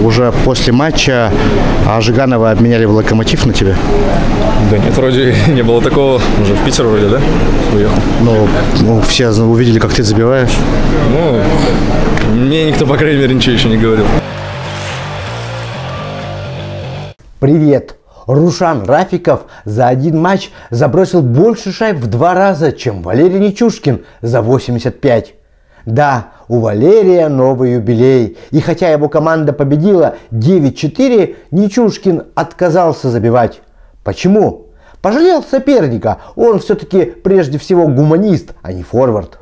уже после матча Жиганова обменяли в «Локомотив» на тебя? Да нет, вроде не было такого. Уже в Питер вроде, да? Уехал. Ну, все увидели, как ты забиваешь. Ну, мне никто, по крайней мере, ничего еще не говорил. Привет! Рушан Рафиков за один матч забросил больше шайб в 2 раза, чем Валерий Нечушкин за 85. Да, у Валерия новый юбилей. И хотя его команда победила 9-4, Нечушкин отказался забивать. Почему? Пожалел соперника. Он все-таки прежде всего гуманист, а не форвард.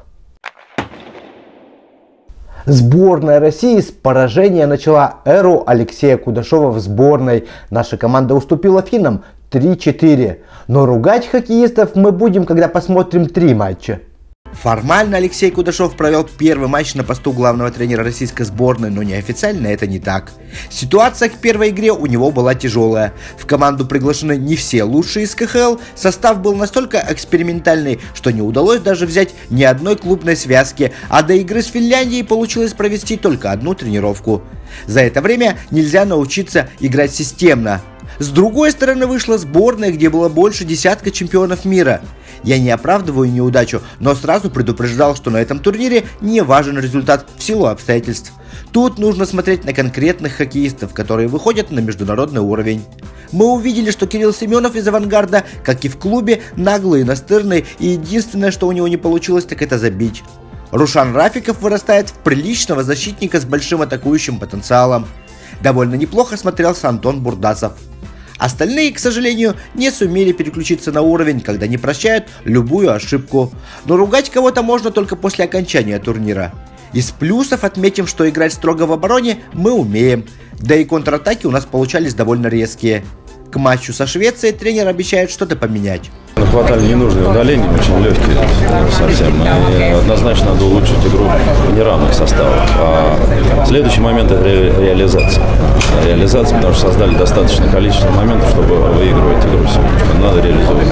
Сборная России с поражения начала эру Алексея Кудашова в сборной. Наша команда уступила финнам 3-4. Но ругать хоккеистов мы будем, когда посмотрим 3 матча. Формально Алексей Кудашов провел первый матч на посту главного тренера российской сборной, но неофициально это не так. Ситуация к первой игре у него была тяжелая. В команду приглашены не все лучшие из КХЛ, состав был настолько экспериментальный, что не удалось даже взять ни одной клубной связки, а до игры с Финляндией получилось провести только одну тренировку. За это время нельзя научиться играть системно. С другой стороны вышла сборная, где было больше десятка чемпионов мира. Я не оправдываю неудачу, но сразу предупреждал, что на этом турнире не важен результат в силу обстоятельств. Тут нужно смотреть на конкретных хоккеистов, которые выходят на международный уровень. Мы увидели, что Кирилл Семенов из «Авангарда», как и в клубе, наглый и настырный, и единственное, что у него не получилось, так это забить. Рушан Рафиков вырастает в приличного защитника с большим атакующим потенциалом. Довольно неплохо смотрелся Антон Бурдасов. Остальные, к сожалению, не сумели переключиться на уровень, когда не прощают любую ошибку. Но ругать кого-то можно только после окончания турнира. Из плюсов отметим, что играть строго в обороне мы умеем. Да и контратаки у нас получались довольно резкие. К матчу со Швецией тренер обещает что-то поменять. Хватали ненужные удаления, очень легкие совсем. И однозначно надо улучшить игру в неравных составах. А следующий момент – это реализация. Реализация, потому что создали достаточное количество моментов, чтобы выигрывать игру сегодня. Надо реализовать.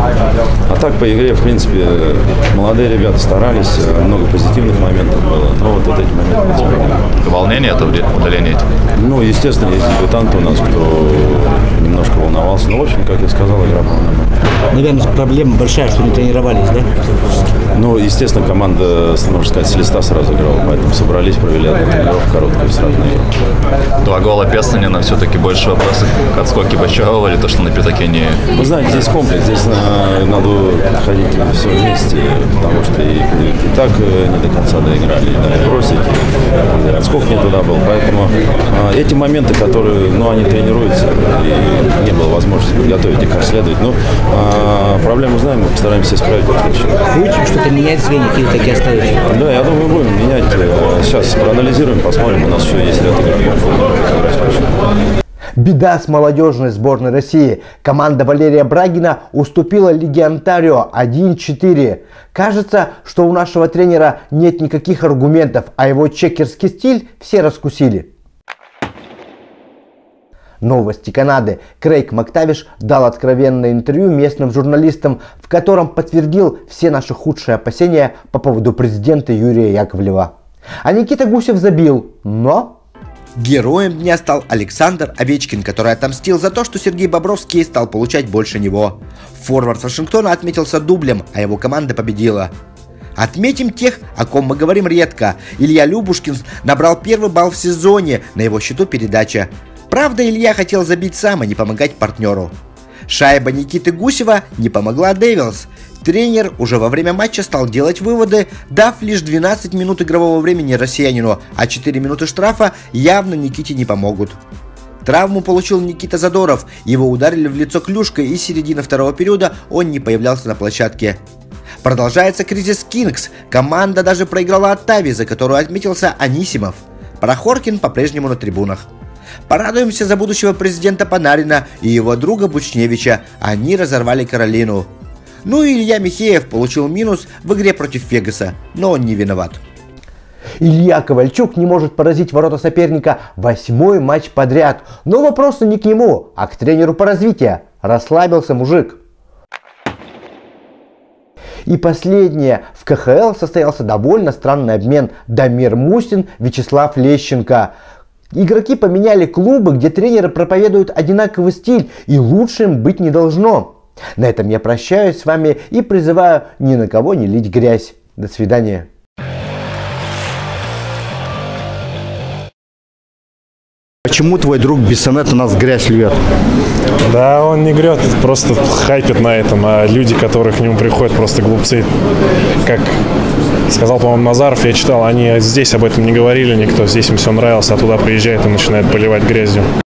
А так по игре, в принципе, молодые ребята старались, много позитивных моментов было. Но вот эти моменты не волнение это удаление? Ну, естественно, есть дебютанты у нас, кто немножко волновался. Но, в общем, как я сказал, игра была нормальная. Наверное, проблема большая, что не тренировались, да? Ну, естественно, команда, можно сказать, с листа сразу играла, поэтому собрались, провели одну тренировку короткую, сразу на игру. 2 гола Пестонина, все-таки больше вопросов к отскоке Бочарова или то, что на пятаке не... Вы знаете, здесь комплекс, здесь надо ходить все вместе, потому что и так не до конца доиграли, и дали бросить, и отскок не туда был, поэтому эти моменты, которые, они тренируются, и не было возможности подготовить их как следует, проблему знаем, мы постараемся исправить. Будете что-то менять в звеньях или так и оставите? Да, я думаю, будем менять. Сейчас проанализируем, посмотрим. У нас еще есть ряд игроков. Беда с молодежной сборной России. Команда Валерия Брагина уступила Лиге Онтарио 1-4. Кажется, что у нашего тренера нет никаких аргументов, а его чекерский стиль все раскусили. Новости Канады. Крейг Мактавиш дал откровенное интервью местным журналистам, в котором подтвердил все наши худшие опасения по поводу президента Юрия Яковлева. А Никита Гусев забил, но... Героем дня стал Александр Овечкин, который отомстил за то, что Сергей Бобровский стал получать больше него. Форвард Вашингтона отметился дублем, а его команда победила. Отметим тех, о ком мы говорим редко. Илья Любушкин набрал 1-й балл в сезоне, на его счету передача. Правда, Илья хотел забить сам, а не помогать партнеру. Шайба Никиты Гусева не помогла Дэвилс. Тренер уже во время матча стал делать выводы, дав лишь 12 минут игрового времени россиянину, а 4 минуты штрафа явно Никите не помогут. Травму получил Никита Задоров, его ударили в лицо клюшкой, и с середины 2-го периода он не появлялся на площадке. Продолжается кризис Кингс, команда даже проиграла Оттаве, за которую отметился Анисимов. Прохоркин по-прежнему на трибунах. Порадуемся за будущего президента Панарина и его друга Бучневича, они разорвали Каролину. Ну и Илья Михеев получил минус в игре против Вегаса, но он не виноват. Илья Ковальчук не может поразить ворота соперника 8-й матч подряд. Но вопросы не к нему, а к тренеру по развитию. Расслабился мужик. И последнее. В КХЛ состоялся довольно странный обмен. Дамир Мусин, Вячеслав Лещенко. Игроки поменяли клубы, где тренеры проповедуют одинаковый стиль, и лучшим быть не должно. На этом я прощаюсь с вами и призываю ни на кого не лить грязь. До свидания. Почему твой друг Бессонет у нас грязь льет? Да, он не грет, просто хайпит на этом, а люди, которые к нему приходят, просто глупцы. Как сказал, по-моему, Назаров, я читал, они здесь об этом не говорили никто, здесь им все нравилось, а туда приезжает и начинает поливать грязью.